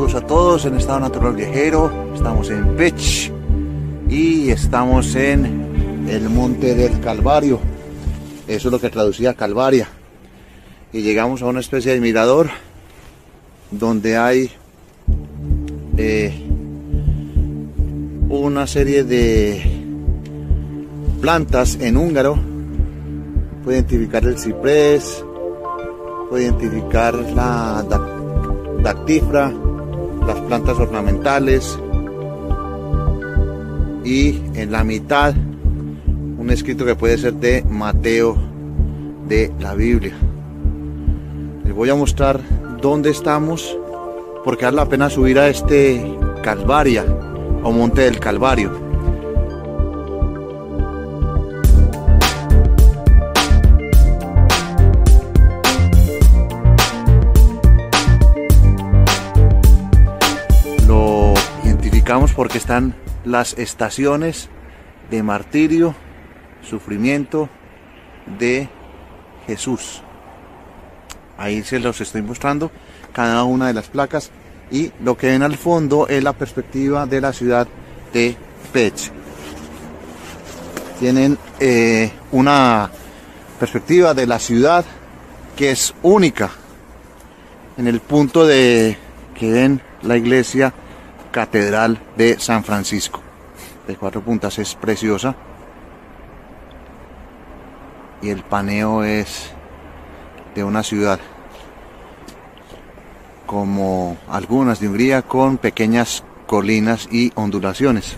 Saludos a todos en Estado Natural Viajero. Estamos en Pétx y estamos en el Monte del Calvario. Eso es lo que traducía Calvaria. Y llegamos a una especie de mirador donde hay una serie de plantas en húngaro. Puede identificar el ciprés, puede identificar la dactifra, las plantas ornamentales, y en la mitad un escrito que puede ser de Mateo de la Biblia. Les voy a mostrar dónde estamos, porque vale la pena subir a este Calvaria o Monte del Calvario. Lo identificamos porque están las estaciones de martirio, sufrimiento de Jesús. Ahí se los estoy mostrando cada una de las placas, y lo que ven al fondo es la perspectiva de la ciudad de Pétx. Tienen una perspectiva de la ciudad que es única en el punto de que ven la iglesia catedral de San Francisco de 4 puntas. Es preciosa, y el paneo es de una ciudad como algunas de Hungría, con pequeñas colinas y ondulaciones.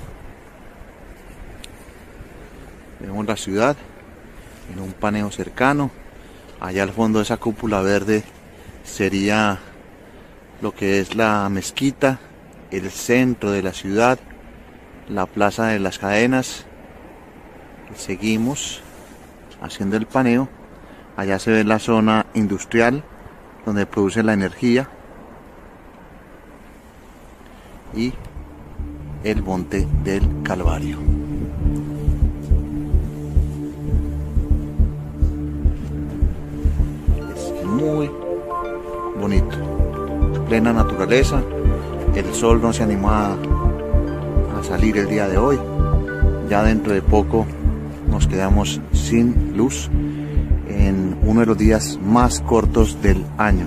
Vemos la ciudad en un paneo cercano. Allá al fondo, esa cúpula verde sería lo que es la mezquita, el centro de la ciudad, la plaza de las cadenas. Y seguimos haciendo el paneo. Allá se ve la zona industrial donde produce la energía, y el Monte del Calvario. Es muy bonito, plena naturaleza. El sol no se animó a salir el día de hoy. Ya dentro de poco nos quedamos sin luz en uno de los días más cortos del año.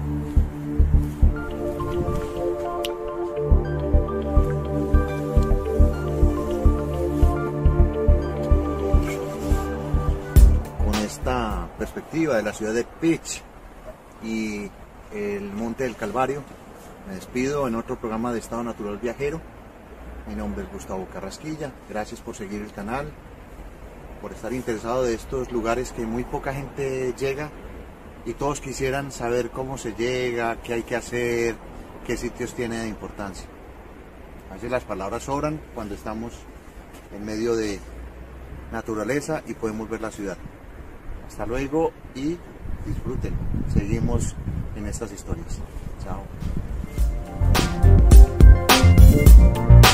Con esta perspectiva de la ciudad de Pétx y el Monte del Calvario, me despido en otro programa de Estado Natural Viajero. Mi nombre es Gustavo Carrasquilla. Gracias por seguir el canal, por estar interesado de estos lugares que muy poca gente llega, y todos quisieran saber cómo se llega, qué hay que hacer, qué sitios tiene de importancia. A veces las palabras sobran cuando estamos en medio de naturaleza y podemos ver la ciudad. Hasta luego y disfruten. Seguimos en estas historias. Chao.